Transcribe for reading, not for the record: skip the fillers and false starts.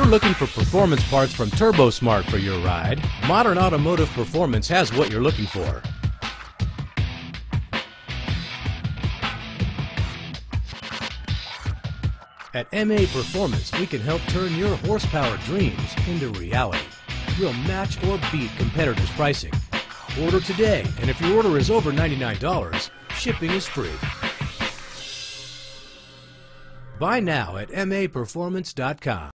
looking for performance parts from Turbosmart for your ride, modern automotive performance has what you're looking for. At MAPerformance, we can help turn your horsepower dreams into reality. We'll match or beat competitors' pricing. Order today, and if your order is over $99, shipping is free. Buy now at MAPerformance.com.